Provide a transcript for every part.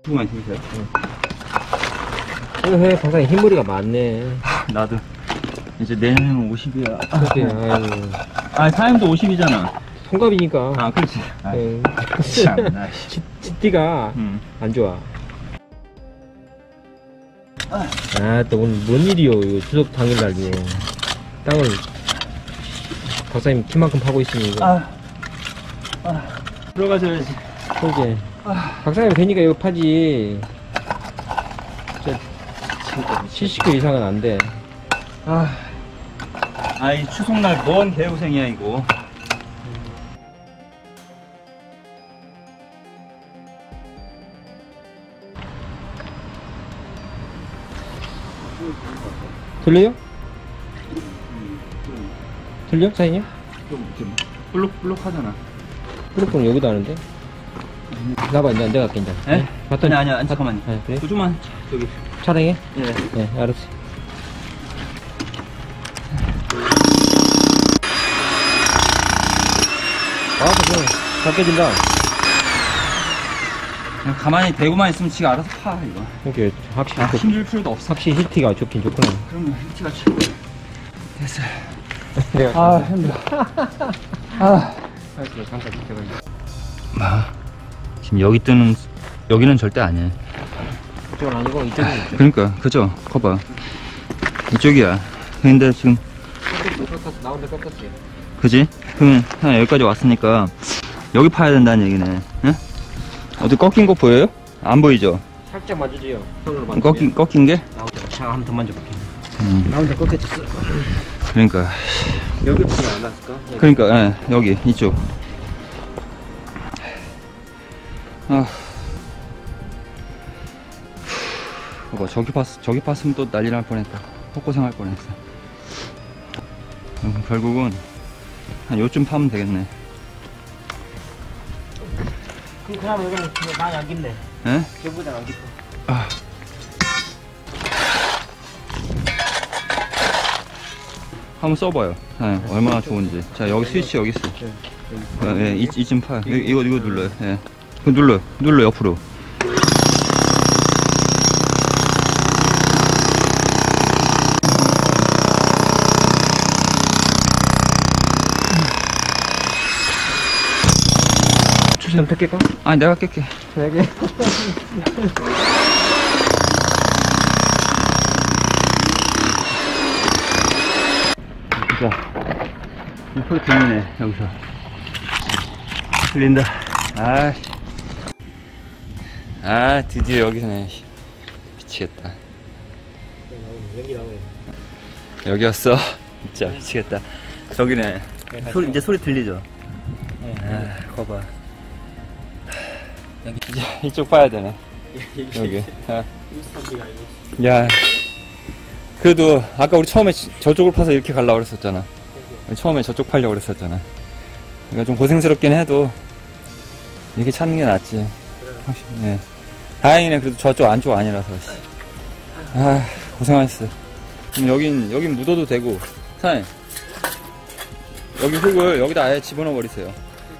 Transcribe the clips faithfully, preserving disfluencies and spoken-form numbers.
조금만 힘주세요. 왜 박사님 흰머리가 많네. 나도 이제 내년은 오십이야. 그렇게, 아이고. 아, 타임도 오십이잖아. 동갑이니까. 아, 그렇지. 아, 예. 참나. 찌띠가 음. 안 좋아. 아, 또 오늘 뭔 일이요, 이거 추석 당일날이에요. 땅을 박사님 키만큼 파고 있으니 이거. 아, 아, 들어가줘야지. 그러게. 아. 박사님 되니까 이거 파지. 칠십 개 이상은 안 돼. 아, 아이 추석날 뭔 개고생이야 이거. 들려요? 들려? 사장님? 좀, 좀 블록블록 하잖아. 뿌록뿌록 여기도 하는데? 나봐, 이제 내가 갈게, 이제. 에? 봤더니. 아니, 아니, 아니, 잠깐만요. 네, 그래? 조금만, 저기. 촬영해? 예. 네, 알았어. 아, 그래. 다 깨진다. 그냥 가만히 대고만 있으면 지가 알아서 파, 이거. 이렇게, 확실히, 아, 그- 힘줄 필요도 없어. 확실히 히트가 좋긴 좋구나. 그러면 히트가 최고. 됐어요. 내가. 아, 힘들어. 아. 알았어, 잠깐 지켜가지고. 아, 지금 여기 뜨는, 여기는 절대 아니야. 이쪽은 아니고, 이쪽은 있죠. 그러니까, 그죠? 커봐. 이쪽이야. 근데 지금, 꺾었어, 나온데 꺾었어. 그지? 그러면 한 여기까지 왔으니까 여기 파야 된다는 얘기네. 응? 어디 꺾인 거 보여요? 안 보이죠? 살짝 맞으지요. 손으로 만지면. 꺾인, 꺾인 게? 나 혼자, 자, 한 번 더 만져볼게. 음, 나 혼자 꺾여졌어. 그러니까. 여기 부분 안 났을까? 그러니까, 예, 여기, 이쪽. 아. 뭐, 저기 봤, 저기 봤으면 또 난리 날 뻔했다. 헛고생 할 뻔했어. 음, 결국은, 한 요쯤 파면 되겠네. 그럼 그나마 여기는 많이 안 깊네. 예? 저보다 안 깊어. 아. 한번 써봐요. 네, 얼마나 좋은지. 자, 여기 스위치 여기 있어. 어, 예, 이, 이쯤 파요. 이, 이거, 이거 눌러요. 예. 그거 눌러요. 눌러, 옆으로. 추천 택할까? 아니, 내가 깰게. 되게. 자, 이 소리 들리네, 여기서. 들린다. 아, 아, 드디어 여기서네. 미치겠다. 여기 나오네. 여기였어. 진짜 미치겠다. 저기네. 소리, 이제 소리 들리죠? 네. 아, 거봐. 이제 이쪽 봐야 되네. 여기. 아. 야. 그래도 아까 우리 처음에 저쪽을 파서 이렇게 가려고 그랬었잖아. 처음에 저쪽 팔려고 그랬었잖아. 그러니까 좀 고생스럽긴 해도 이렇게 찾는 게 낫지. 네. 다행이네. 그래도 저쪽 안쪽 아니라서. 아, 고생하셨어. 그럼 여긴 여긴 묻어도 되고. 사장님, 여기 흙을 여기다 아예 집어넣어 버리세요.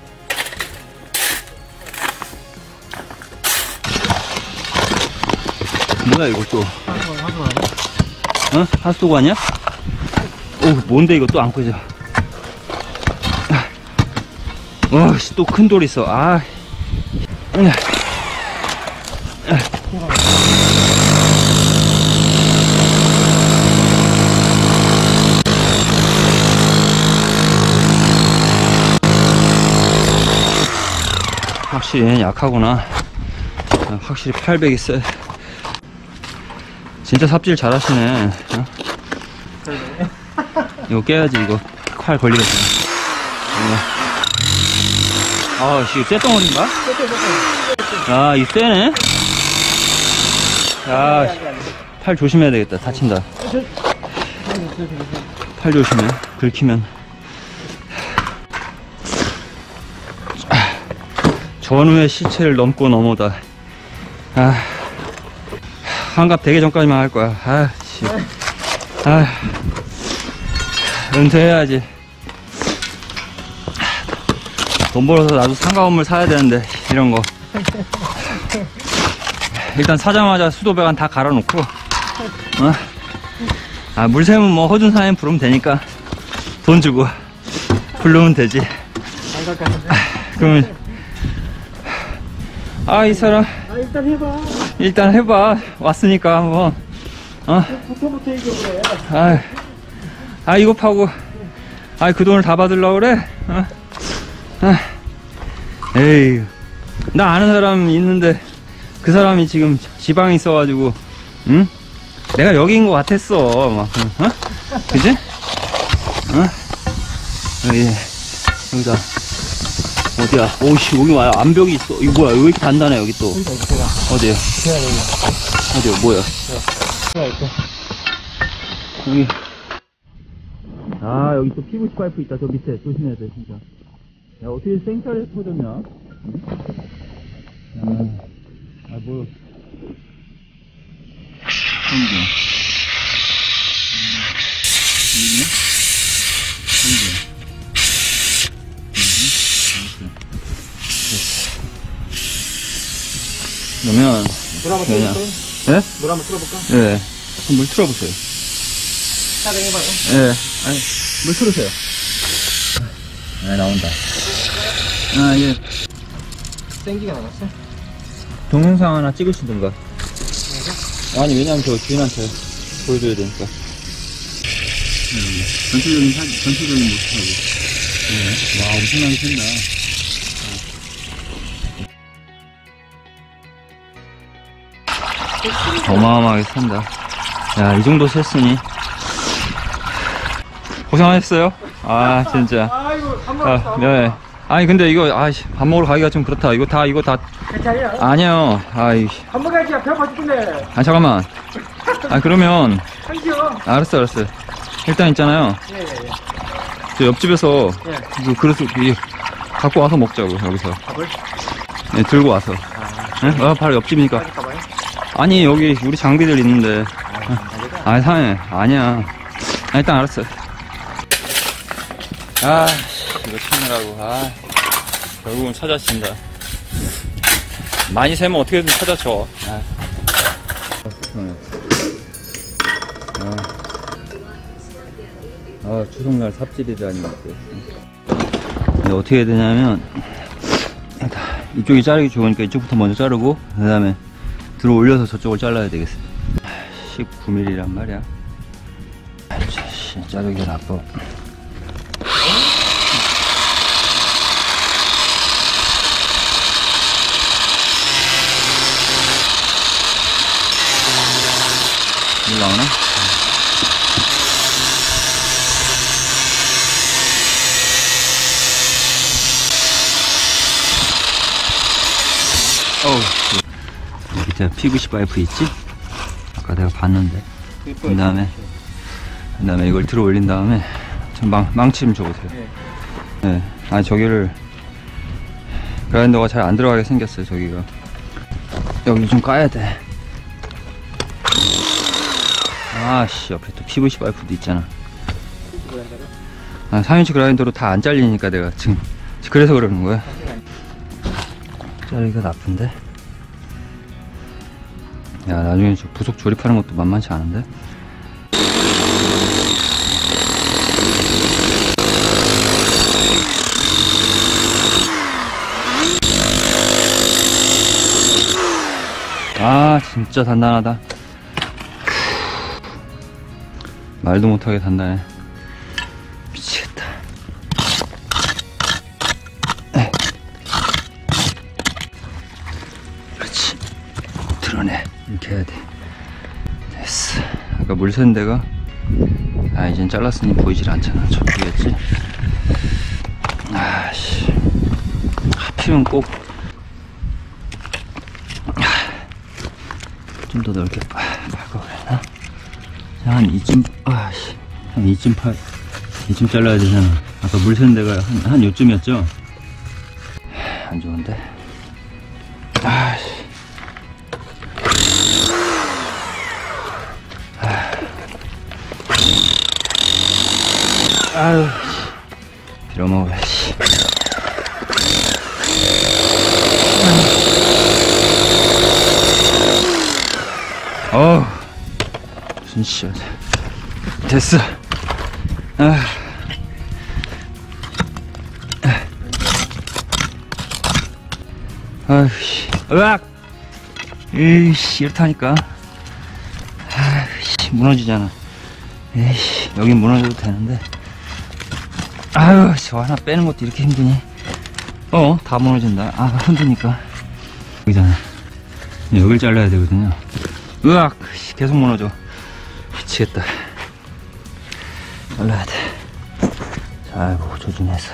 뭐야 이거 또? 어? 하수도가 아니야? 오, 뭔데 이거 또 안 꺼져. 어씨, 또 큰 돌 있어. 아. 확실히 약하구나. 확실히 팔백 있어요. 진짜 삽질 잘하시네. 어? 이거 깨야지. 이거 칼 걸리겠다. 아, 씨, 쇳덩어리인가? 아, 이 쎄네. 아, 팔 조심해야 되겠다. 다친다. 팔 조심해. 긁히면. 전후의 시체를 넘고 넘어다. 아, 환갑 되기 전까지만 할 거야. 아, 씨. 아, 은퇴해야지. 돈 벌어서 나도 상가 건물 사야 되는데, 이런 거. 일단 사자마자 수도배관 다 갈아놓고, 어? 아, 물샘은 뭐 허준사님 부르면 되니까 돈 주고 부르면 되지. 아, 그러면, 아, 이 사람. 아, 일단 해봐. 일단 해봐. 왔으니까 한번. 어? 부터부터 얘기해 그래. 아, 아, 이거 파고. 아, 그 돈을 다 받으려고 그래? 어? 아, 에이. 나 아는 사람 있는데, 그 사람이 지금 지방에 있어가지고, 응? 내가 여기인 것 같았어. 막, 어? 그지? 어? 여기, 여기다. 어디야? 오씨, 여기 와요. 암벽이 있어. 이거 뭐야? 왜 이렇게 단단해, 여기 또. 어디야? 어디야, 뭐야? 여기. 아, 여기 또 피브씨 파이프 있다. 저 밑에. 조심해야 돼, 진짜. 야, 어떻게 생짜리에 터졌냐? 응? 아, 아, 뭐. 성경. 여기네? 성경. 그러면, 물 한번 그냥, 틀어볼까? 예? 물 한번 틀어볼까? 예. 한번 물 틀어보세요. 촬영해봐요. 예. 아니, 물 틀으세요. 아, 나온다. 아, 예. 땡기가 나갔어? 동영상 하나 찍으시든가. 아니, 왜냐면 저 주인한테 보여줘야 되니까. 음, 전체적인 사, 전체적인 모습하고. 네. 와, 엄청나게 샌다. 어마어마하게 샌다. 야, 이 정도 셌으니. 고생하셨어요. 아, 진짜. 아이고, 밥 먹었어. 아, 네. 아니, 근데 이거, 아이씨, 밥 먹으러 가기가 좀 그렇다. 이거 다, 이거 다. 괜찮아요? 아니요. 아이. 밥 먹어야지. 배고파 죽겠네. 아, 잠깐만. 아, 그러면. 한시요. 알았어, 알았어. 일단 있잖아요. 예, 예, 예. 저 옆집에서 예. 그 그릇을 이- 갖고 와서 먹자고, 여기서. 밥을? 네, 들고 와서. 네? 아, 바로 옆집이니까. 빨리 가봐요. 아니, 여기 우리 장비들 있는데. 아, 아, 상해. 아니야. 아, 일단 알았어. 아, 이거 찾느라고. 아, 결국은 찾아친다. 많이 세면 어떻게든 찾아쳐. 아. 아, 아 추석날 삽질이라니. 근데 어떻게 해야 되냐면, 이쪽이 자르기 좋으니까 이쪽부터 먼저 자르고, 그 다음에 들어 올려서 저쪽을 잘라야 되겠어. 십구 밀리미터란 말이야. 씨, 자르기가 나빠. 물 나오나? 어우, 밑에 피브씨 파이프 있지? 아까 내가 봤는데. 그 다음에, 그 다음에 이걸 들어 올린 다음에, 좀 망, 망치 좀 줘보세요. 네. 아니, 저기를, 그라인더가 잘 안 들어가게 생겼어요, 저기가. 여기 좀 까야 돼. 아씨, 옆에 또 피브씨 파이프도 있잖아. 아, 삼 인치 그라인더로 다 안 잘리니까 내가 지금, 그래서 그러는 거야. 자르기가 나쁜데? 야, 나중에 저 부속 조립하는 것도 만만치 않은데? 아, 진짜 단단하다. 말도 못하게 단단해. 미치겠다. 에이. 그렇지. 드러내. 이렇게 해야 돼. 됐어. 아까 물 샌 데가, 아, 이젠 잘랐으니 보이질 않잖아. 저쪽이겠지? 아씨. 하필이면 꼭, 좀 더 넓게 박아 그랬나? 한 이쯤, 아씨, 한 이쯤 팔, 이쯤 잘라야 되잖아. 아까 물 새는 데가 한, 한 요쯤이었죠? 안 좋은데? 아씨. 아유, 빌어먹어, 씨. 어우, 진짜. 됐어. 아. 아이씨, 으악! 에이씨, 이렇다니까. 아이씨, 무너지잖아. 에이씨, 여긴 무너져도 되는데. 아유, 저 하나 빼는 것도 이렇게 힘드니? 어, 다 무너진다. 아, 흔드니까. 여기잖아. 여길 잘라야 되거든요. 으악! 계속 무너져. 미치겠다. 잘라야 돼. 자, 아이고, 조준해서.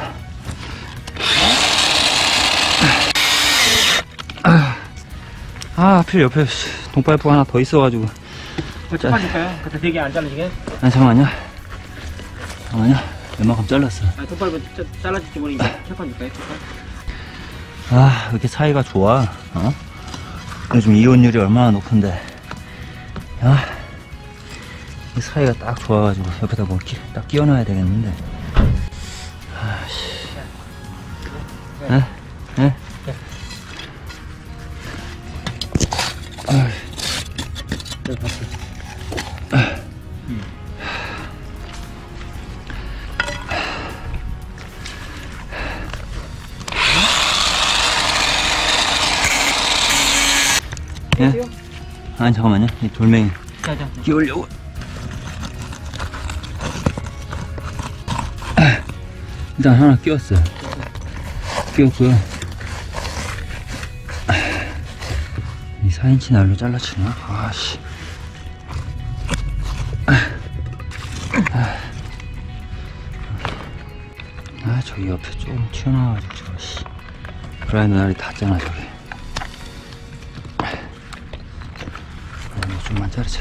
아, 하필 옆에 동파이프가 하나 더 있어가지고. 캡판 줄까요? 그때 되게 안 잘라지게? 아, 잠깐만요. 잠깐만요. 웬만큼 잘랐어. 아, 톱발은 잘라질지 모르니까 캡판 줄까요? 캡판? 아, 이렇게 사이가 좋아. 어? 요즘 이혼율이 얼마나 높은데. 아, 이 사이가 딱 좋아가지고 옆에다 뭐 딱 끼워놔야 되겠는데. 아씨. 에? 에? 예? 아니, 잠깐만요. 이 돌멩이 자, 자. 끼우려고. 일단 하나 끼웠어요. 끼웠고요. 이 사 인치 날로 잘라치나? 아씨. 아, 저기 옆에 조금 튀어나와가지고, 저거, 씨. 그라인드 날이 닿잖아, 저기. 좀만 자르자.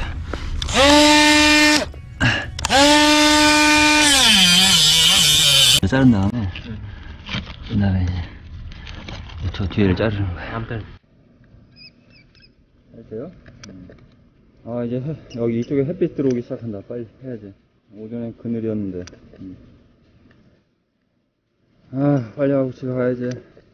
자른 다음에, 그 다음에 이제, 저 뒤에를 자르는 거야. 아무튼. 할게요. 아, 이제 해, 여기 이쪽에 햇빛 들어오기 시작한다. 빨리 해야지. 오전에 그늘이었는데. 음. 아, 빨리 하고 집에 가야지.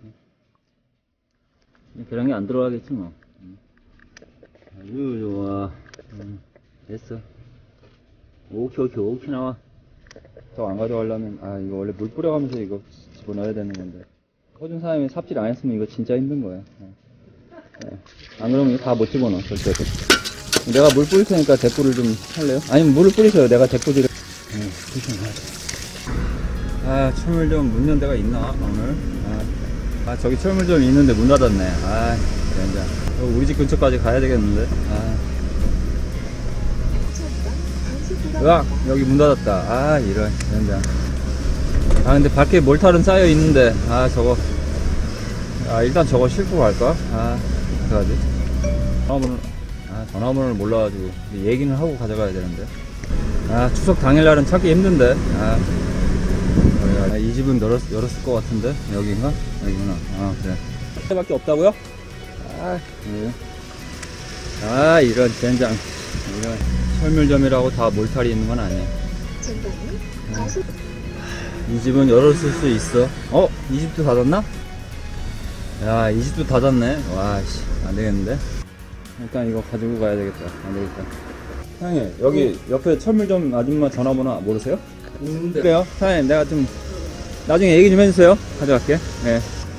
계량이 안 들어가겠지 뭐. 음. 아유, 좋아. 음, 됐어. 오케이, 오케이, 오케이 나와. 저 안 가져가려면, 아, 이거 원래 물 뿌려가면서 이거 집어넣어야 되는 건데. 꺼준 사람이 삽질 안 했으면 이거 진짜 힘든 거야. 어. 네. 안 그러면 이거 다 못 집어넣어, 절대. 내가 물 뿌릴 테니까 대포를 좀 할래요? 아니면 물을 뿌리세요. 내가 대포질을. 네, 아, 철물점 문 연 데가 있나, 오늘? 아, 아 저기 철물점 있는데 문 닫았네. 아, 진짜. 우리 집 근처까지 가야 되겠는데. 아. 으악! 여기 문 닫았다. 아, 이런, 진짜. 아, 근데 밖에 몰탈은 쌓여 있는데. 아, 저거. 아, 일단 저거 싣고 갈까? 아, 어떡하지? 전화번호, 아, 전화번호를 몰라가지고. 얘기는 하고 가져가야 되는데. 아, 추석 당일날은 찾기 힘든데. 아. 아, 이 집은 열었, 열었을 것 같은데? 여긴가? 여기구나. 아, 그래. 밖에 없다고요? 아, 네. 아, 이런 젠장. 이런 철물점이라고 다 몰탈이 있는 건 아니야. 아, 이 집은 열었을 수 있어. 어? 이 집도 닫았나? 야, 이 집도 닫았네. 와, 씨. 안 되겠는데? 일단 이거 가지고 가야 되겠다. 안 되겠다. 사장님, 여기 옆에 철물점 아줌마 전화번호 모르세요? 있는데. 그래요? 사장님, 내가 좀 나중에 얘기 좀 해주세요. 가져갈게. 네.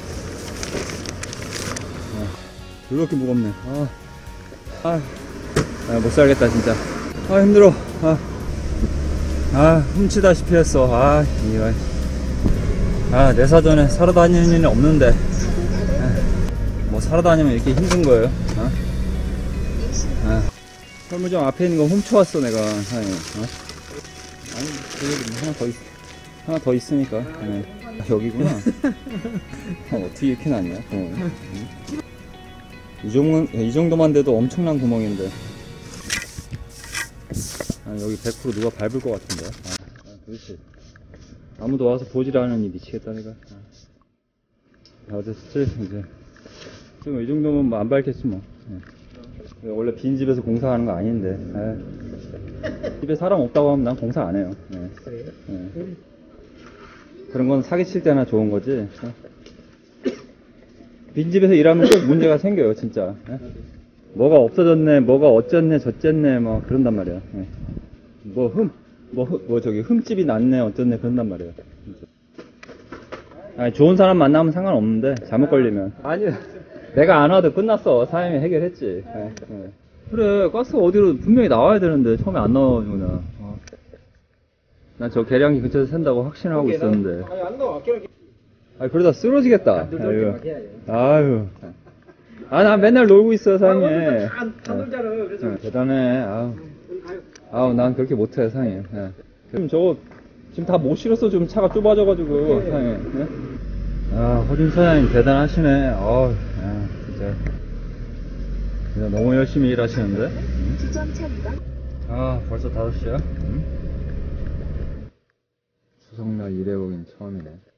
이렇게 무겁네. 아, 아, 아, 못 살겠다 진짜. 아, 힘들어. 아, 아, 훔치다시피 했어. 아, 이런. 아, 내 사전에 사러 다니는 일은 없는데. 아, 뭐 사러 다니면 이렇게 힘든 거예요? 어? 아, 철물점 앞에 있는 거 훔쳐왔어 내가. 사장님. 어? 아니, 저기 하나 더 있, 하나 더 있으니까. 네. 아, 여기구나. 아, 어떻게 이렇게 났냐? 어. 이 정도, 이 정도만 돼도 엄청난 구멍인데. 아, 여기 백 퍼센트 누가 밟을 것 같은데. 아, 아, 도대체. 아무도 와서 보질 않으니 미치겠다, 내가. 아, 어쨌든, 이제. 지금 이 정도면 뭐 안 밟겠지, 뭐. 네. 원래 빈 집에서 공사하는 거 아닌데. 아. 집에 사람 없다고 하면 난 공사 안 해요. 네. 그래요? 네. 그런 건 사기칠 때나 좋은 거지. 빈집에서 일하면 꼭 문제가 생겨요, 진짜. 네? 뭐가 없어졌네, 뭐가 어쨌네, 저쨌네, 뭐, 그런단 말이야. 예. 뭐, 흠, 뭐, 흠, 뭐, 저기, 흠집이 났네, 어쨌네, 그런단 말이야. 진짜. 아니, 좋은 사람 만나면 상관없는데, 잘못 걸리면. 아니, 내가 안 와도 끝났어. 사장님이 해결했지. 예, 예. 그래, 가스가 어디로 분명히 나와야 되는데, 처음에 안 나와가지고, 나. 어. 난 저 계량기 근처에서 샌다고 확신하고 있었는데. 아니, 안 나와. 계란 아, 그러다 쓰러지겠다. 아유. 아유. 아, 난 맨날 놀고 있어, 사장님. 다 놀잖아. 그래서. 예, 대단해. 아우. 아우, 난 그렇게 못해, 사장님. 예. 지금 저거, 지금 다 못 실었어. 지금 차가 좁아져가지고, 사장님. 예? 아, 허준 사장님 대단하시네. 아우, 야, 진짜. 진짜 너무 열심히 일하시는데? 아, 벌써 다섯 시야? 응? 추석날 일해보긴 처음이네.